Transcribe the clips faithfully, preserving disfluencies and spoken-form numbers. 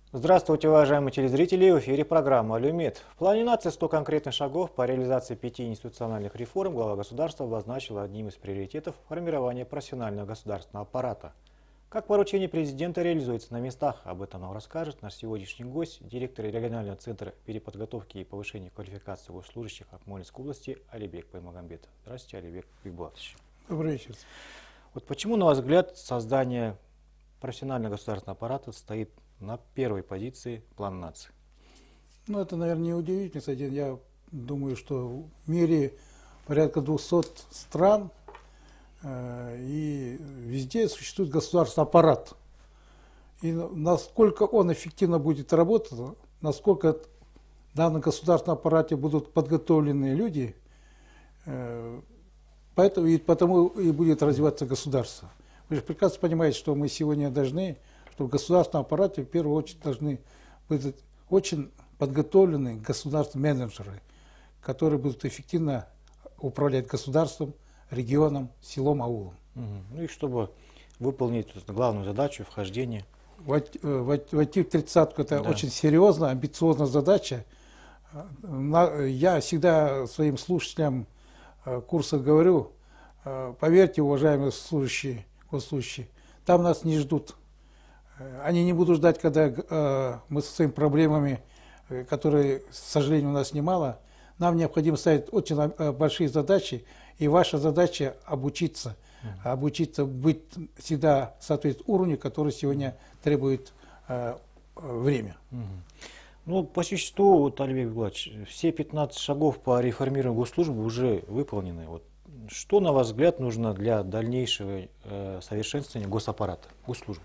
Здравствуйте, уважаемые телезрители! В эфире программа «Алюмет». В плане нации сто конкретных шагов по реализации пяти институциональных реформ глава государства обозначила одним из приоритетов формирование профессионального государственного аппарата. Как поручение президента реализуется на местах, об этом нам расскажет наш сегодняшний гость, директор регионального центра переподготовки и повышения квалификации госслужащих Акмолинской области Алибек Баймагамбетов. Здравствуйте, Алибек Бигбулатович. Добрый вечер. Вот почему, на ваш взгляд, создание профессионального государственного аппарата стоит на первой позиции плана нации? Ну, это, наверное, не удивительно. Кстати, я думаю, что в мире порядка двухсот стран, э, и везде существует государственный аппарат. И насколько он эффективно будет работать, насколько в данном государственном аппарате будут подготовлены люди, э, поэтому, и потому и будет развиваться государство. Вы же прекрасно понимаете, что мы сегодня должны, что в государственном аппарате в первую очередь должны быть очень подготовленные государственные менеджеры, которые будут эффективно управлять государством, регионом, селом, аулом. Угу. Ну и чтобы выполнить главную задачу вхождения. Войти в тридцатку – это Да. очень серьезная, амбициозная задача. Я всегда своим слушателям курса говорю: поверьте, уважаемые служащие, госслужащие, там нас не ждут. Они не будут ждать, когда э, мы со своими проблемами, э, которые, к сожалению, у нас немало. Нам необходимо ставить очень э, большие задачи, и ваша задача обучиться, uh-huh. обучиться быть всегда соответствовать уровню, который сегодня требует э, время. Uh-huh. Ну, по существу, вот, Алибек Бигбулатович, все пятнадцать шагов по реформированию госслужбы уже выполнены. Вот, что, на ваш взгляд, нужно для дальнейшего э, совершенствования госаппарата, госслужбы?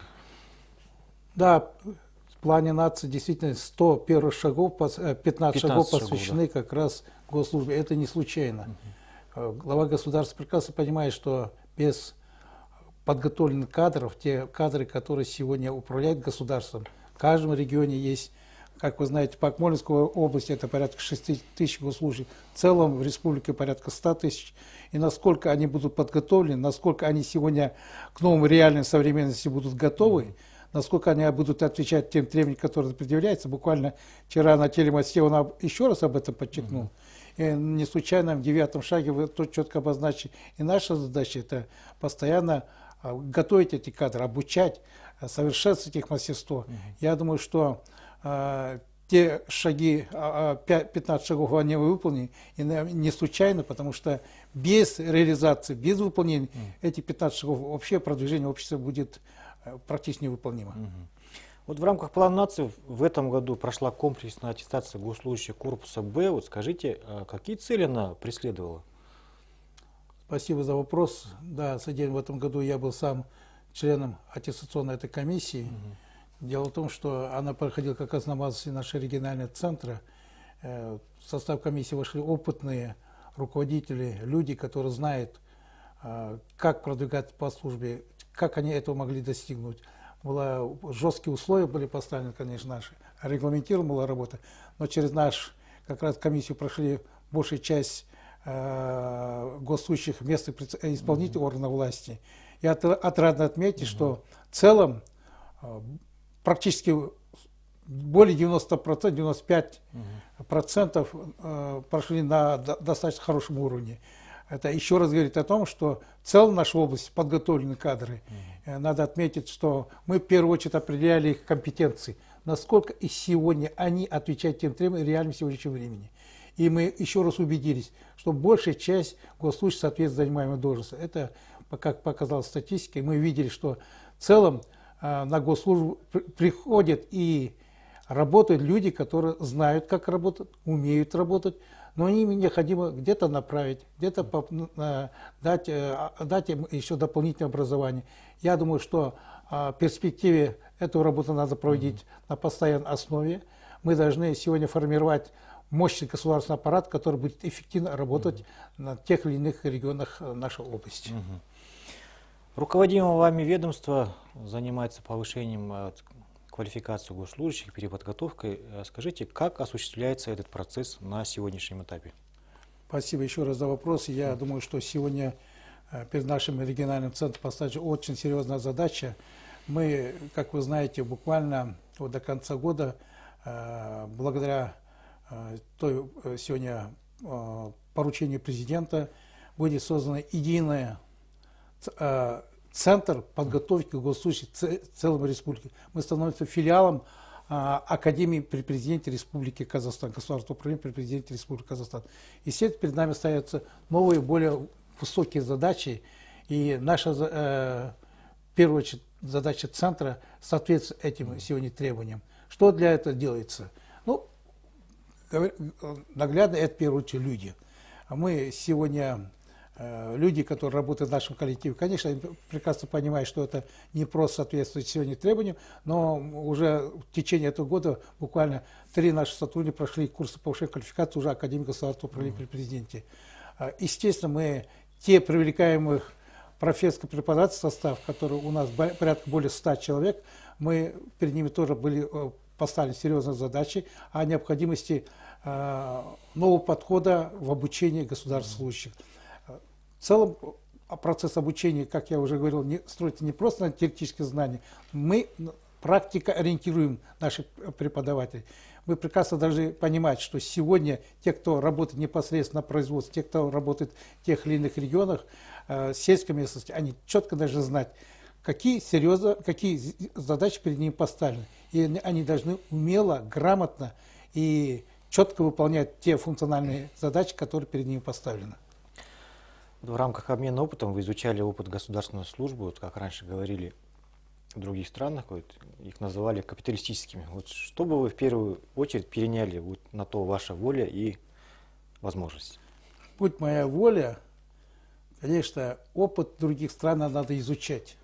Да, в плане нации действительно сто первых шагов, пятнадцать шагов посвящены, да, как раз госслужбе. Это не случайно. Uh-huh. Глава государства прекрасно понимает, что без подготовленных кадров, те кадры, которые сегодня управляют государством, в каждом регионе есть, как вы знаете, по Акмолинской области это порядка шести тысяч госслужащих, в целом в республике порядка ста тысяч. И насколько они будут подготовлены, насколько они сегодня к новым реальной современности будут готовы, uh-huh. насколько они будут отвечать тем требованиям, которые предъявляются. Буквально вчера на телемосте он еще раз об этом подчеркнул. Uh-huh. И не случайно в девятом шаге вы тут четко обозначили. И наша задача – это постоянно готовить эти кадры, обучать, совершенствовать их мастерство. Uh-huh. Я думаю, что э, те шаги, пятнадцать шагов они выполнены, и не случайно, потому что без реализации, без выполнения uh-huh. этих пятнадцати шагов вообще продвижение общества будет практически невыполнимо. Угу. Вот в рамках плана нации в этом году прошла комплексная аттестация госслужащих корпуса Б. Вот скажите, какие цели она преследовала? Спасибо за вопрос. Да, в этом году я был сам членом аттестационной этой комиссии. Угу. Дело в том, что она проходила как раз на базе нашего регионального центра. В состав комиссии вошли опытные руководители, люди, которые знают, как продвигаться по службе, как они этого могли достигнуть. Было, жесткие условия были поставлены, конечно, наши, регламентирована была работа, но через наш, как раз, комиссию прошли большая часть э, госслужащих местных исполнительных mm-hmm. органов власти. И от, отрадно отметить, mm-hmm. что в целом э, практически более девяноста процентов, девяноста пяти процентов э, прошли на до, достаточно хорошем уровне. Это еще раз говорит о том, что в целом в нашей области подготовлены кадры. Mm-hmm. Надо отметить, что мы в первую очередь определяли их компетенции, насколько и сегодня они отвечают тем требованиям реальным сегодняшнего времени. И мы еще раз убедились, что большая часть госслужащих соответствует занимаемой должности. Это, как показала статистика, мы видели, что в целом на госслужбу приходят и работают люди, которые знают, как работать, умеют работать, но им необходимо где-то направить, где-то дать, дать им еще дополнительное образование. Я думаю, что в перспективе эту работу надо проводить mm-hmm. на постоянной основе. Мы должны сегодня формировать мощный государственный аппарат, который будет эффективно работать mm-hmm. на тех или иных регионах нашей области. Mm-hmm. Руководимое вами ведомство занимается повышением квалификации госслужащих, переподготовкой. Скажите, как осуществляется этот процесс на сегодняшнем этапе? Спасибо еще раз за вопрос. Я mm-hmm. думаю, что сегодня перед нашим региональным центром поставлена очень серьезная задача. Мы, как вы знаете, буквально вот до конца года, э, благодаря э, той э, сегодня э, поручению президента, будет создана единая э, центр подготовки госслужащих в целом республики. Мы становимся филиалом э, Академии при президенте Республики Казахстан, государственного управления при президенте Республики Казахстан. И сейчас перед нами ставятся новые, более высокие задачи. И наша, э, в первую очередь, задача центра соответствует этим сегодня требованиям. Что для этого делается? Ну, наглядно это в первую очередь люди. Мы сегодня, э, люди, которые работают в нашем коллективе, конечно, они прекрасно понимают, что это не просто соответствует сегодня требованиям, но уже в течение этого года буквально три наших сотрудника прошли курсы повышения квалификации уже Академии государственного управления при президенте. Естественно, мы те привлекаемых профессорско-преподавательский состав, который у нас порядка более ста человек, мы перед ними тоже были поставили серьезные задачи о необходимости э, нового подхода в обучении государственных служащих. В целом процесс обучения, как я уже говорил, не, строится не просто на теоретических знаниях, мы практика ориентируем наших преподавателей. Мы прекрасно должны понимать, что сегодня те, кто работает непосредственно на производстве, те, кто работает в тех или иных регионах, э, сельской местности, они четко должны знать, какие серьезно, какие задачи перед ними поставлены. И они должны умело, грамотно и четко выполнять те функциональные задачи, которые перед ними поставлены. В рамках обмена опытом вы изучали опыт государственной службы, вот как раньше говорили, в других странах, вот, их называли капиталистическими. Вот, что бы вы в первую очередь переняли вот, на то ваша воля и возможность? Будь моя воля, конечно, опыт других стран надо изучать.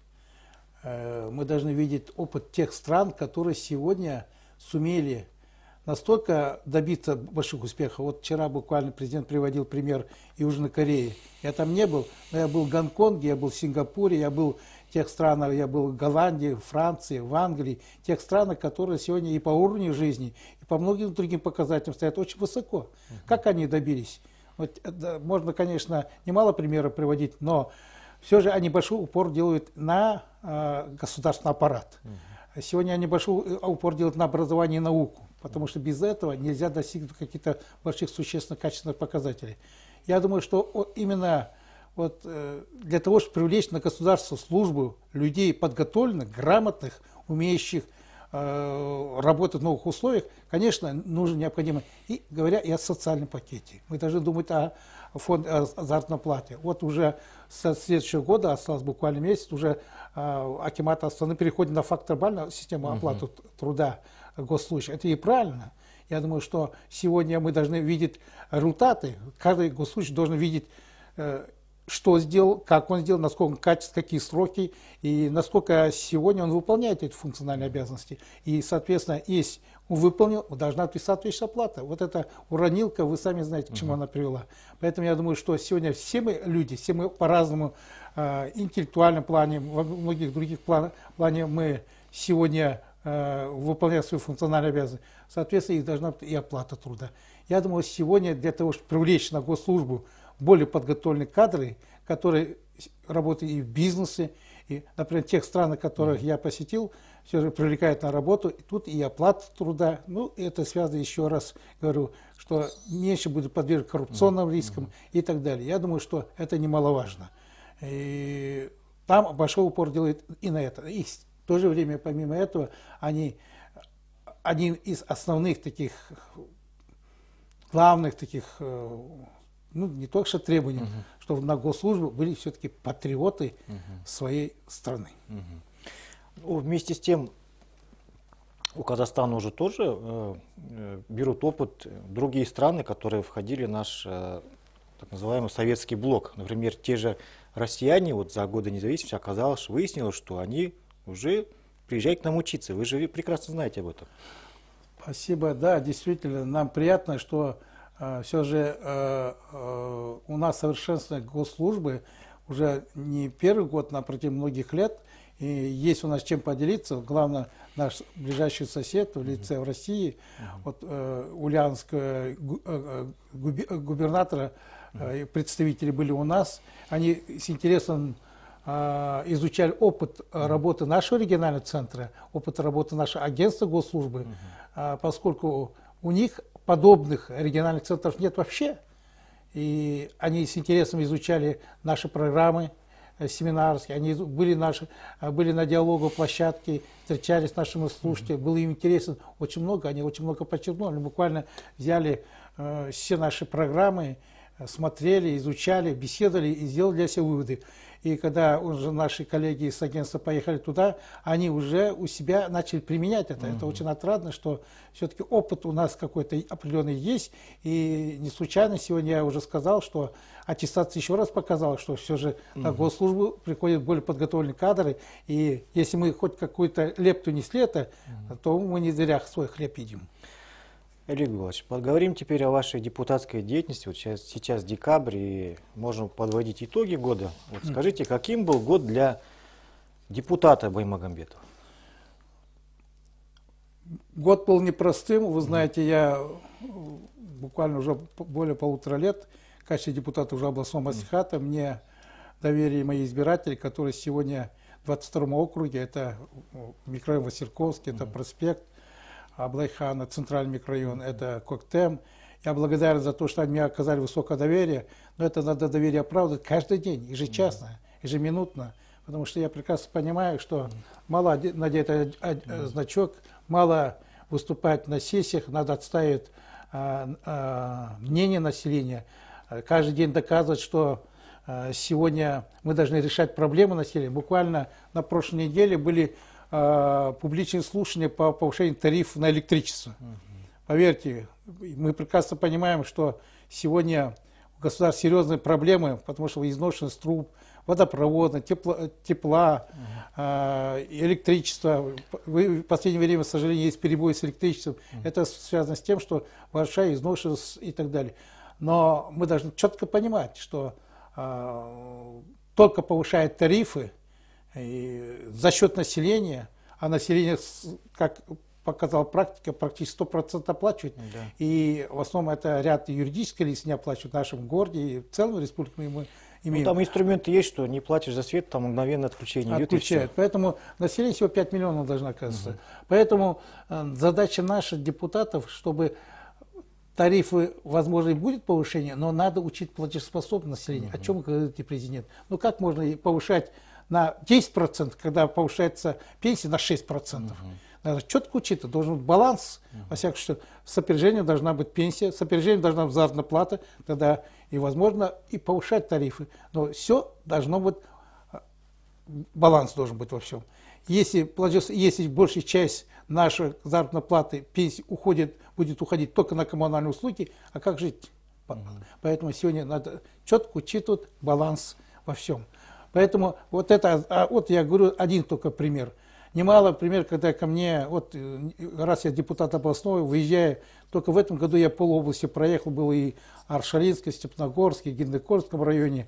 Мы должны видеть опыт тех стран, которые сегодня сумели настолько добиться больших успехов. Вот вчера буквально президент приводил пример Южной Кореи. Я там не был, но я был в Гонконге, я был в Сингапуре, я был в тех странах, я был в Голландии, в Франции, в Англии. Тех странах, которые сегодня и по уровню жизни, и по многим другим показателям стоят очень высоко. Uh-huh. Как они добились? Вот, это, можно, конечно, немало примеров приводить, но все же они большой упор делают на э, государственный аппарат. Uh-huh. Сегодня они большой упор делают на образование и науку, потому что без этого нельзя достигнуть каких-то больших существенных качественных показателей. Я думаю, что именно вот, э, для того, чтобы привлечь на государственную службу людей подготовленных, грамотных, умеющих э, работать в новых условиях, конечно, нужно необходимо, и говоря и о социальном пакете. Мы должны думать о фонде о заработной плате. Вот уже со следующего года, осталось буквально месяц, уже э, акимат Астаны переходит на факторбальную систему оплаты uh-huh. труда госслужащих. Это и правильно. Я думаю, что сегодня мы должны видеть результаты. Каждый госслужащий должен видеть, э, что сделал, как он сделал, насколько качество, какие сроки, и насколько сегодня он выполняет эти функциональные обязанности. И, соответственно, если он выполнил, должна быть соответствующая оплата. Вот эта уронилка, вы сами знаете, к чему uh-huh. она привела. Поэтому я думаю, что сегодня все мы люди, все мы по-разному, э, интеллектуальном плане, во многих других планах, плане мы сегодня э, выполняем свои функциональные обязанности. Соответственно, и должна быть и оплата труда. Я думаю, сегодня для того, чтобы привлечь на госслужбу более подготовленные кадры, которые работают и в бизнесе, и, например, тех стран, которых mm-hmm. я посетил, все же привлекают на работу, и тут и оплата труда. Ну, это связано, еще раз говорю, что меньше будет подвержен коррупционным mm-hmm. рискам и так далее. Я думаю, что это немаловажно. И там большой упор делают и на это. И в то же время, помимо этого, они один из основных таких, главных таких, ну, не только что требований, uh-huh. чтобы на госслужбу были все-таки патриоты uh-huh. своей страны. Uh-huh. Ну, вместе с тем, у Казахстана уже тоже э, берут опыт другие страны, которые входили в наш э, так называемый советский блок. Например, те же россияне вот за годы независимости оказалось, выяснилось, что они уже приезжают к нам учиться. Вы же прекрасно знаете об этом. Спасибо. Да, действительно, нам приятно, что э, все же э, э, у нас совершенствование госслужбы уже не первый год, на протяжении многих лет. И есть у нас чем поделиться. Главное, наш ближайший сосед в лице в России, uh-huh. вот, э, ульяновского э, губернатора, э, представители были у нас. Они с интересом э, изучали опыт работы нашего регионального центра, опыт работы нашего агентства госслужбы, э, поскольку у них подобных региональных центров нет вообще. И они с интересом изучали наши программы э, семинарские, они были, наши, были на диалоговой площадке, встречались с нашими слушателями, было им интересно очень много, они очень много подчеркнули, буквально взяли э, все наши программы, смотрели, изучали, беседовали и сделали для себя выводы. И когда уже наши коллеги из агентства поехали туда, они уже у себя начали применять это. Mm-hmm. Это очень отрадно, что все-таки опыт у нас какой-то определенный есть. И не случайно сегодня я уже сказал, что аттестация еще раз показала, что все же mm-hmm. на госслужбу приходят более подготовленные кадры. И если мы хоть какую-то лепту несли это, mm-hmm. то мы не зря свой хлеб едим. Олег Иванович, поговорим теперь о вашей депутатской деятельности. Вот сейчас, сейчас декабрь, и можем подводить итоги года. Вот скажите, каким был год для депутата Баймагамбетова? Год был непростым. Вы знаете, я буквально уже более полутора лет в качестве депутата уже областного маслихата. Мне доверили мои избиратели, которые сегодня в двадцать втором округе, это микрорайон Васильковский, это проспект Аблайхана, центральный микрорайон, это Коктем. Я благодарен за то, что они мне оказали высокое доверие, но это надо доверие оправдывать каждый день, ежечасно, ежеминутно, потому что я прекрасно понимаю, что мало надеть значок, мало выступать на сессиях, надо отстаивать а, а, мнение населения, каждый день доказывать, что а, сегодня мы должны решать проблемы населения. Буквально на прошлой неделе были публичные слушания по повышению тарифов на электричество. Uh-huh. Поверьте, мы прекрасно понимаем, что сегодня у государства серьезные проблемы, потому что изношенность труб, водопровода, тепла, тепла uh-huh. электричества. В последнее время, к сожалению, есть перебои с электричеством. Uh-huh. Это связано с тем, что большая изношенность и так далее. Но мы должны четко понимать, что а, только повышая тарифы, и за счет населения, а население, как показала практика, практически сто процентов оплачивает. Да. И в основном это ряд юридических лиц не оплачивают в нашем городе и в целом республике мы имеем. Ну, там инструменты есть, что не платишь за свет, там мгновенное отключение идет. Отключают. Поэтому население всего пять миллионов должно оказаться. Угу. Поэтому э, задача наших депутатов, чтобы тарифы, возможно, и будет повышение, но надо учить платежеспособное население. Угу. О чем говорит президент? Ну как можно повышать на десять процентов, когда повышается пенсия на шесть процентов. Uh-huh. Надо четко учиться, должен быть баланс. Uh-huh. Во всяком случае, с опережением должна быть пенсия, с опережением должна быть заработная плата, тогда и возможно и повышать тарифы. Но все должно быть, баланс должен быть во всем. Если, если большая часть нашей заработной платы, пенсии уходит, будет уходить только на коммунальные услуги, а как жить? Uh-huh. Поэтому сегодня надо четко учитывать баланс во всем. Поэтому вот это, а вот я говорю, один только пример. Немало пример, когда ко мне, вот раз я депутат областной, выезжаю, только в этом году я полобласти проехал, был и Аршалинске, Степногорске, Гендекорском районе,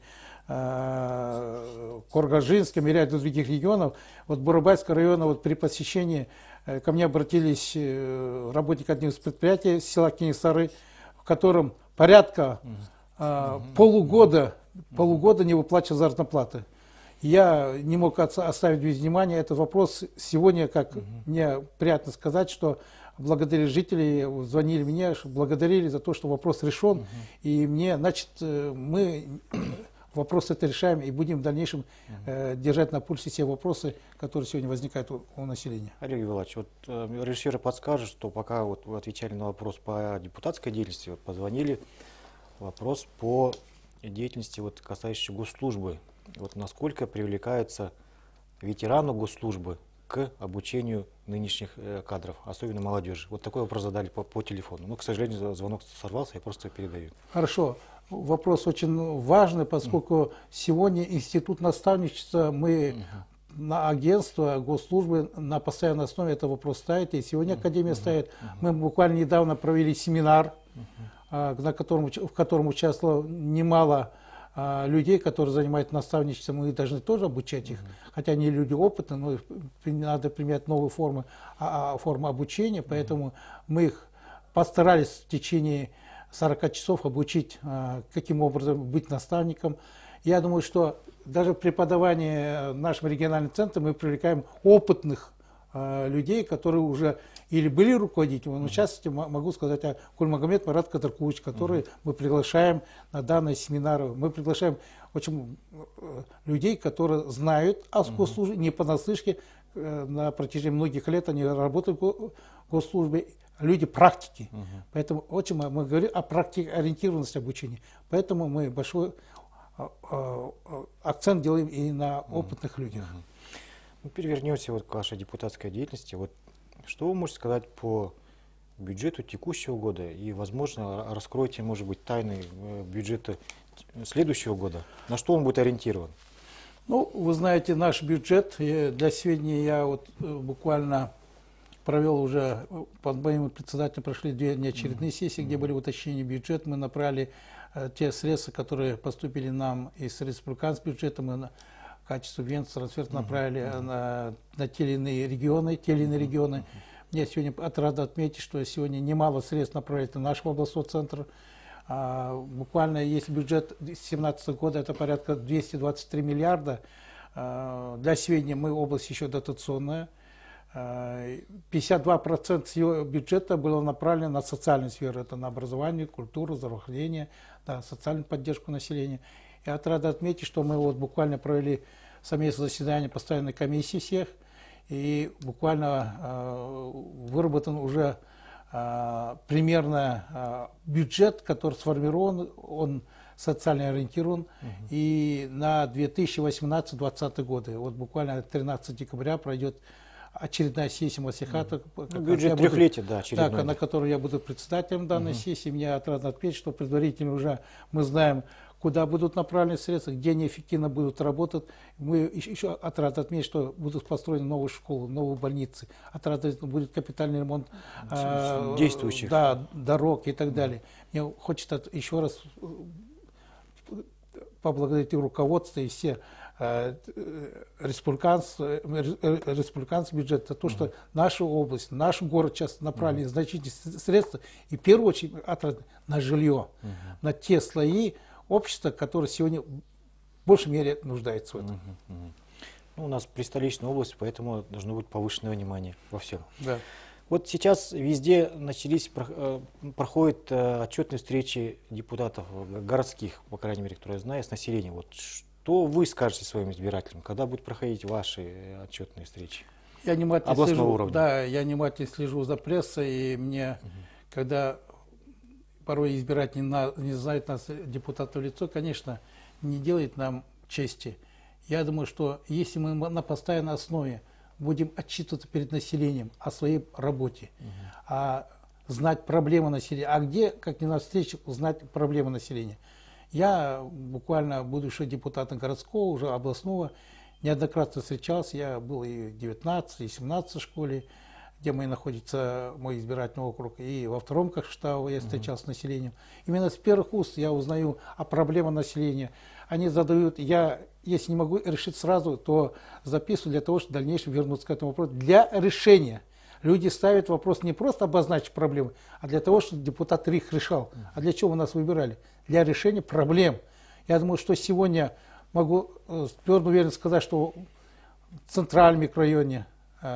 Коргажинском и ряде других регионов. Вот Бурабайского района вот при посещении ко мне обратились работники одного из предприятий села Кенесары, в котором порядка mm-hmm. полугода, mm-hmm. полугода не выплачивал заработной платы. Я не мог оставить без внимания этот вопрос. Сегодня, как угу. мне приятно сказать, что благодаря жителям, звонили мне, благодарили за то, что вопрос решен. Угу. И мне, значит, мы вопрос это решаем и будем в дальнейшем угу. э, держать на пульсе все вопросы, которые сегодня возникают у, у населения. Олег Иванович, вот э, режиссеры подскажут, что пока вот вы отвечали на вопрос по депутатской деятельности, вот позвонили вопрос по деятельности, вот, касающейся госслужбы. Вот насколько привлекаются ветераны госслужбы к обучению нынешних э, кадров, особенно молодежи? Вот такой вопрос задали по, по телефону. Но, к сожалению, звонок сорвался, я просто передаю. Хорошо. Вопрос очень важный, поскольку mm. сегодня институт наставничества мы mm-hmm. на агентство госслужбы на постоянной основе этот вопрос ставит, и сегодня mm-hmm. Академия mm-hmm. ставит. Mm-hmm. Мы буквально недавно провели семинар, mm-hmm. на котором, в котором участвовало немало людей, которые занимаются наставничеством, мы должны тоже обучать их, mm-hmm. хотя они люди опытные, но надо применять новые формы, а, формы обучения, поэтому mm-hmm. мы их постарались в течение сорока часов обучить, каким образом быть наставником. Я думаю, что даже в преподавании в нашем региональном центре мы привлекаем опытных э, людей, которые уже или были руководителями, но в частности могу сказать о Кульмагомед Марат Катаркулович, который uh-huh. мы приглашаем на данные семинары. Мы приглашаем очень людей, которые знают о госслужбе, uh-huh. не понаслышке, э, на протяжении многих лет они работают в госслужбе, люди практики. Uh-huh. Поэтому очень мы, мы говорим о практикоориентированности обучения. Поэтому мы большой э, э, акцент делаем и на опытных uh-huh. людях. Uh-huh. Ну, перевернемся вот к вашей депутатской деятельности. Вот что вы можете сказать по бюджету текущего года и, возможно, раскройте, может быть, тайны бюджета следующего года? На что он будет ориентирован? Ну, вы знаете, наш бюджет, для сведения, я вот буквально провел уже, под моим председателем прошли две неочередные mm-hmm. сессии, где были уточнения бюджета. Мы направили э, те средства, которые поступили нам из республиканского бюджета, мы на в качестве субвенции трансфер uh-huh. направили uh-huh. на, на те или иные регионы. Те или иные uh-huh. регионы. Uh-huh. Мне сегодня рада отметить, что сегодня немало средств направили на наш областной центр. А, буквально, если бюджет две тысячи семнадцатого года, это порядка двести двадцать три миллиарда. А, для сведения, мы область еще дотационная. А, пятьдесят два процента ее бюджета было направлено на социальную сферу. Это на образование, культуру, здравоохранение, да, социальную поддержку населения. Я рад отметить, что мы вот буквально провели совместное заседание постоянной комиссии всех, и буквально э, выработан уже э, примерно э, бюджет, который сформирован, он социально ориентирован, угу. и на две тысячи восемнадцатый — две тысячи двадцатый годы. Вот буквально тринадцатого декабря пройдет очередная сессия Маслихата. Ну, бюджет трехлетия, да, очередной. Так, на которой я буду председателем данной угу. сессии. Мне рад отметить, что предварительно уже мы знаем, куда будут направлены средства, где они эффективно будут работать. Мы еще отрад отметить, что будут построены новые школы, новые больницы. Отрад будет капитальный ремонт э, действующих да, дорог и так далее. Мне хочется еще раз поблагодарить и руководство, и все э, республиканцы, республиканский бюджет за то, что uh-huh. наша область, наш город сейчас направили uh-huh. значительные средства, и в первую очередь отрад на жилье, uh-huh. на те слои общество, которое сегодня в большей мере нуждается в этом. Uh-huh, uh-huh. Ну, у нас престоличная область, поэтому должно быть повышенное внимание во всем. Да. Вот сейчас везде начались, проходят отчетные встречи депутатов городских, по крайней мере, которые я знаю, с населением. Вот что вы скажете своим избирателям, когда будут проходить ваши отчетные встречи? Я внимательно слежу, да, я внимательно слежу за прессой, и мне, uh-huh. когда порой избиратель не, не знает нас, депутата в лицо, конечно, не делает нам чести. Я думаю, что если мы на постоянной основе будем отчитываться перед населением о своей работе, угу. а знать проблемы населения, а где, как ни на встрече, узнать проблемы населения. Я буквально, будучи депутатом городского, уже областного, неоднократно встречался, я был и в девятнадцатой, и в семнадцатой школе, где мы находится, мой избирательный округ, и во втором Кокшетау я встречался uh-huh. с населением. Именно с первых уст я узнаю о проблемах населения. Они задают, я, если не могу решить сразу, то записываю для того, чтобы в дальнейшем вернуться к этому вопросу. Для решения. Люди ставят вопрос не просто обозначить проблемы, а для того, чтобы депутат их решал. Uh-huh. А для чего вы нас выбирали? Для решения проблем. Я думаю, что сегодня могу с твердой уверенностью сказать, что в центральном микрорайоне,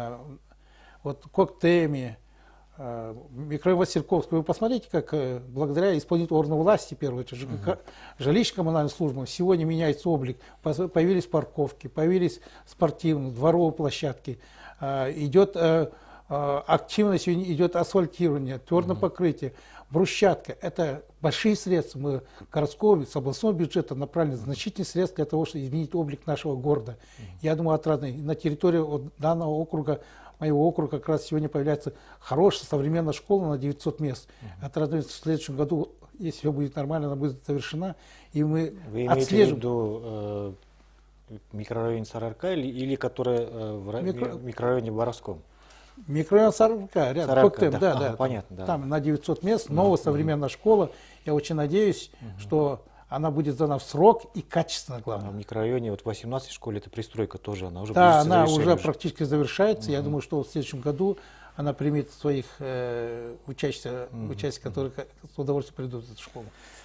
вот Коктейме, э, микрорайон Васильковский, вы посмотрите, как э, благодаря исполнительным органам власти, первое, это ЖКХ, uh-huh. жилищно-коммунальная служба, сегодня меняется облик, появились парковки, появились спортивные, дворовые площадки, э, идет э, э, активно сегодня идет асфальтирование, твердое uh-huh. покрытие, брусчатка. Это большие средства. Мы городского, с областного бюджета направили значительные средства для того, чтобы изменить облик нашего города. Uh-huh. Я думаю, отрадно. На территории вот данного округа, моего округа, как раз сегодня появляется хорошая современная школа на девятьсот мест. Uh-huh. Отрадно, в следующем году, если все будет нормально, она будет завершена. И мы Вы отслеживаем. Имеете в виду э, микрорайон Сарыарка или, или который э, в Микро... микрорайоне Боровском? Микрорайон Сарыарка, рядом, Сарыарка, Коктейм, да, да, ага, да. Понятно, да. Там на девятьсот мест, новая uh-huh. современная школа. Я очень надеюсь, uh-huh. что она будет сдана в срок и качественно, главное. А в микрорайоне, вот в восемнадцатой школе, это пристройка тоже, она уже Да, она уже, уже практически завершается. Uh-huh. Я думаю, что в следующем году она примет своих э, учащихся, uh-huh. участников, которые с удовольствием придут в эту школу.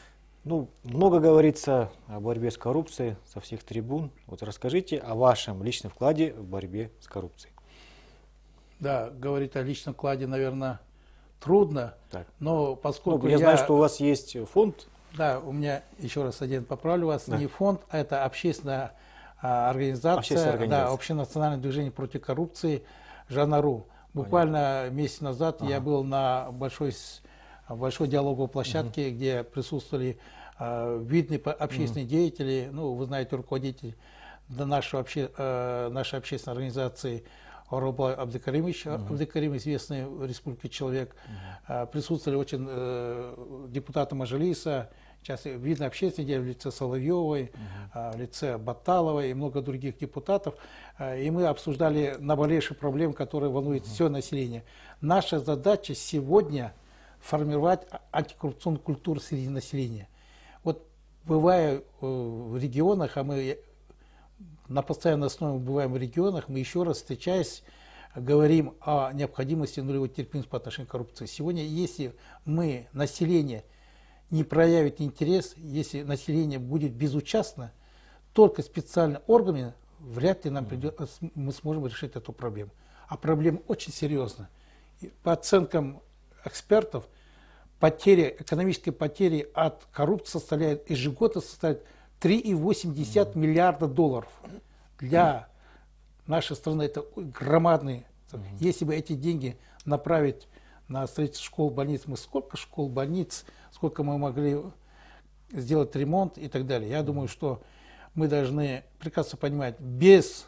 Ну, много говорится о борьбе с коррупцией со всех трибун. Вот расскажите о вашем личном вкладе в борьбе с коррупцией. Да, говорить о личном вкладе, наверное, трудно, Так. но поскольку Ну, я, я... знаю, что у вас есть фонд. Да, у меня, еще раз один поправлю вас, Да. не фонд, а это общественная а, организация, Общественная организация. Да, общенациональное движение против коррупции «Жанару». Буквально Понятно. месяц назад ага. я был на большой, большой диалоговой площадке, угу. где присутствовали а, видные общественные угу. деятели, ну, вы знаете, руководитель нашей, обще, а, нашей общественной организации Оралбай Абдыкаримович, угу. Абдыкарим, известный в Республике человек, угу. присутствовали очень э, депутаты Мажилиса, сейчас видно общественные деятели в лице Соловьевой, угу. в лице Баталовой и много других депутатов. И мы обсуждали наболевшие проблемы, которые волнуют угу. все население. Наша задача сегодня формировать антикоррупционную культуру среди населения. Вот бывая в регионах, а мы на постоянной основе бываем в регионах, мы еще раз встречаясь, говорим о необходимости нулевой терпимости по отношению к коррупции. Сегодня, если мы, население, не проявит интерес, если население будет безучастно, только специальными органами вряд ли нам придет, мы сможем решить эту проблему. А проблема очень серьезная. По оценкам экспертов, потери, экономические потери от коррупции составляют, ежегодно составляют три и восемь десятых миллиарда долларов. Для нашей страны это громадные. Если бы эти деньги направить на строительство школ, больниц, мы сколько школ, больниц, сколько мы могли сделать ремонт и так далее. Я думаю, что мы должны прекрасно понимать, без,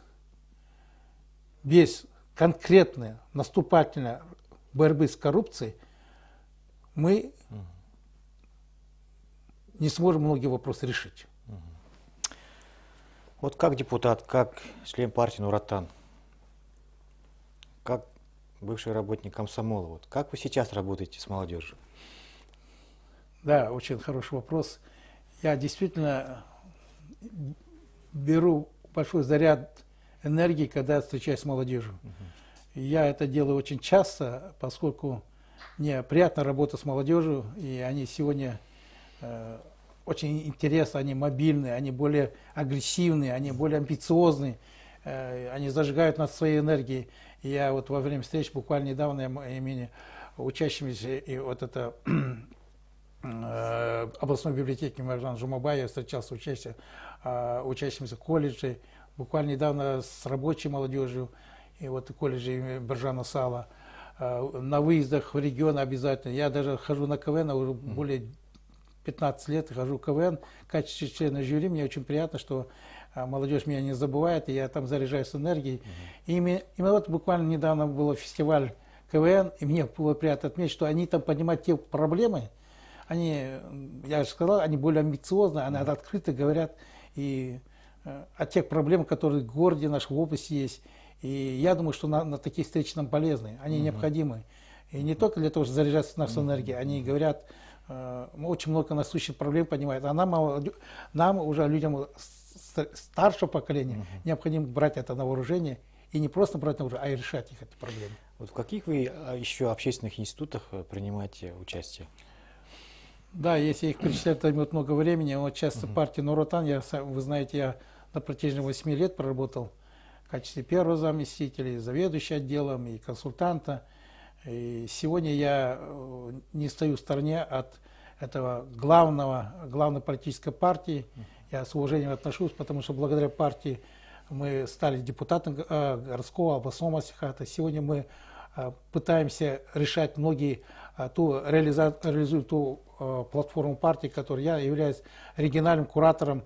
без конкретной наступательной борьбы с коррупцией мы не сможем многие вопросы решить. Вот как депутат, как член партии Нур-Отан, как бывший работник комсомола, вот как вы сейчас работаете с молодежью? Да, очень хороший вопрос. Я действительно беру большой заряд энергии, когда встречаюсь с молодежью. Uh-huh. Я это делаю очень часто, поскольку мне приятно работать с молодежью, и они сегодня э, очень интересны, они мобильные, они более агрессивные, они более амбициозные, э, они зажигают нас своей энергией. И я вот во время встреч буквально недавно я имени учащимися и вот это э, областной библиотеки Маржан Жумабай, я встречался с учащимися, э, учащимися колледжей, буквально недавно с рабочей молодежью, и вот колледжи Баржана Сала. Э, на выездах в регион обязательно. Я даже хожу на КВН, уже mm-hmm. более пятнадцать лет хожу в КВН в качестве члена жюри. Мне очень приятно, что а, молодежь меня не забывает, и я там заряжаюсь энергией. Mm-hmm. И именно, именно вот буквально недавно был фестиваль КВН, и мне было приятно отметить, что они там поднимают те проблемы, они, я же сказал, они более амбициозны, они mm-hmm. открыто говорят и, э, о тех проблемах, которые в городе, нашей области есть. И я думаю, что на, на такие встречи нам полезны, они mm-hmm. необходимы. И не только для того, чтобы заряжаться нашей mm-hmm. энергией, они говорят, мы очень много насущих проблем понимаем, а нам, нам уже людям старшего поколения угу. необходимо брать это на вооружение, и не просто брать на вооружение, а и решать их эти проблемы. Вот в каких вы еще общественных институтах принимаете участие? Да, если их перечислять, это займет много времени. Вот часто угу. партия Нур-Отан, я, вы знаете, я на протяжении восьми лет проработал в качестве первого заместителя, заведующего отделом и консультанта. И сегодня я не стою в стороне от этого главного, главной политической партии. Я с уважением отношусь, потому что благодаря партии мы стали депутатом городского, областного маслихата. Сегодня мы пытаемся решать многие, ту, реализуем ту платформу партии, которой я являюсь региональным куратором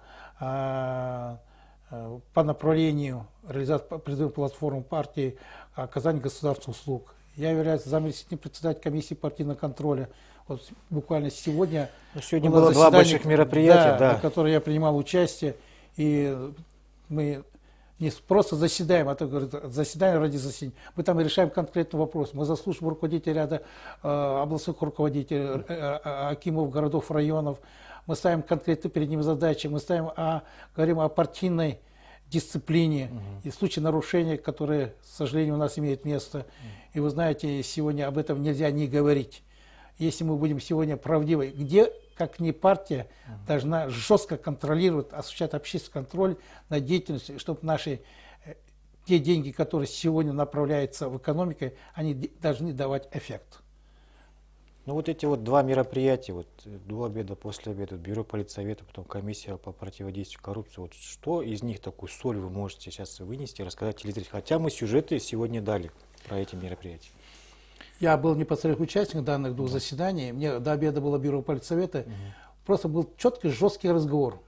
по направлению реализации платформы партии оказания государственных услуг. Я являюсь заместителем председателя комиссии партийного контроля. Вот буквально сегодня, ну, сегодня было, было два больших мероприятия, да, да. на которых я принимал участие. И мы не просто заседаем, а то говорят, заседаем ради заседания. Мы там решаем конкретный вопрос. Мы заслушиваем руководителей ряда э, областных руководителей, э, э, акимов городов, районов. Мы ставим конкретно перед ними задачи. Мы ставим, о, говорим о партийной дисциплине угу. и в случае нарушения, которые, к сожалению, у нас имеют место. Угу. И вы знаете, сегодня об этом нельзя не говорить. Если мы будем сегодня правдивы, где как не партия, uh-huh. должна жестко контролировать, осуществлять общественный контроль над деятельностью, чтобы наши те деньги, которые сегодня направляются в экономику, они должны давать эффект. Ну вот эти вот два мероприятия, вот до обеда, после обеда, Бюро политсовета, потом комиссия по противодействию коррупции, вот что из них такую соль вы можете сейчас вынести и рассказать телезрителям? Хотя мы сюжеты сегодня дали про эти мероприятия. Я был непосредственно участником данных двух заседаний. Мне до обеда было Бюро политсовета. Угу. Просто был четкий, жесткий разговор.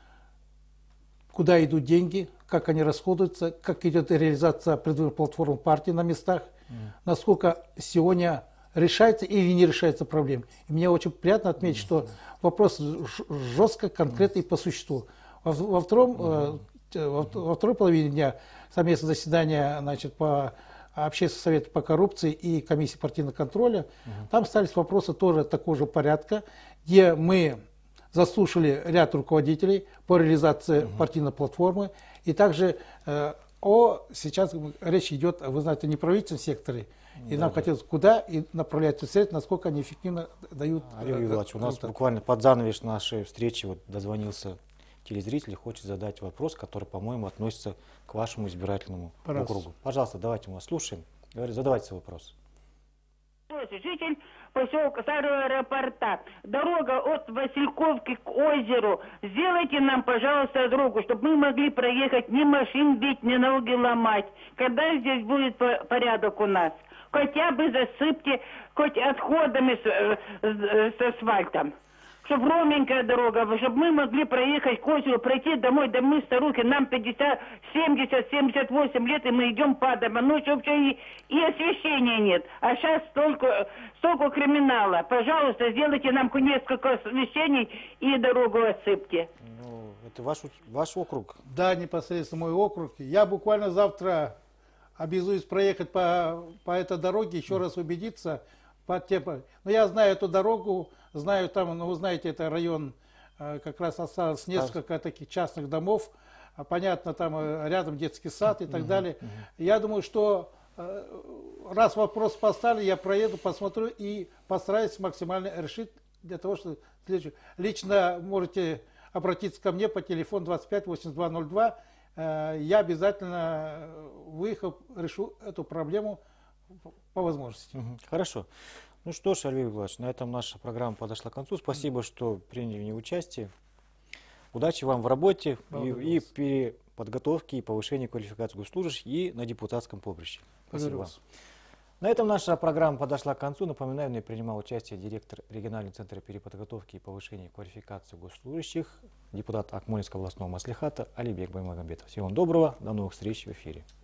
Куда идут деньги, как они расходуются, как идет реализация предвыборных платформ партии на местах, угу. насколько сегодня решается или не решается проблема. И мне очень приятно отметить, угу. что вопрос жестко, конкретный угу. по существу. Во, во, втором, угу. э, во, во второй половине дня совместное заседание, значит, по Общественного совета по коррупции и комиссии партийного контроля. Угу. Там стались вопросы тоже такого же порядка, где мы заслушали ряд руководителей по реализации угу. партийной платформы. И также э, о, сейчас речь идет, вы знаете, о неправительственном секторе. И да, нам да. хотелось куда и направлять средства, насколько они эффективно дают. Олег Юрьевич, у нас результат. Буквально под занавес нашей встречи вот дозвонился телезритель, хочет задать вопрос, который, по-моему, относится к вашему избирательному Пожалуйста. округу. Пожалуйста, давайте мы вас слушаем. Задавайте свой вопрос. Житель поселка Старого аэропорта. Дорога от Васильковки к озеру. Сделайте нам, пожалуйста, дорогу, чтобы мы могли проехать, ни машин бить, ни ноги ломать. Когда здесь будет порядок у нас? Хотя бы засыпьте хоть отходами с, с, с асфальтом. Чтобы ровненькая дорога, чтобы мы могли проехать к озеру, пройти домой, да мы старухи, нам пятьдесят, семьдесят, семьдесят восемь лет, и мы идем падаем, а ночью вообще и, и освещения нет. А сейчас столько, столько криминала. Пожалуйста, сделайте нам несколько освещений и дорогу отсыпьте. Ну, это ваш, ваш округ? Да, непосредственно мой округ. Я буквально завтра обязуюсь проехать по, по этой дороге, еще раз убедиться. По тем, но я знаю эту дорогу, знаю там, ну вы знаете, это район, как раз осталось несколько таких частных домов, понятно, там рядом детский сад и так угу, далее. Угу. Я думаю, что раз вопрос поставлен, я проеду, посмотрю и постараюсь максимально решить для того, чтобы лично можете обратиться ко мне по телефону двадцать пять восемьдесят два ноль два. Я обязательно, выехав, решу эту проблему по возможности. Угу. Хорошо. Ну что ж, Олег Владимирович, на этом наша программа подошла к концу. Спасибо, что приняли в ней участие. Удачи вам в работе и, и переподготовке, и повышении квалификации госслужащих, и на депутатском поприще. Спасибо вам. На этом наша программа подошла к концу. Напоминаю, в ней принимал участие директор регионального центра переподготовки и повышения квалификации госслужащих, депутат Акмолинского областного маслихата Алибек Баймагомбетов. Всего вам доброго, до новых встреч в эфире.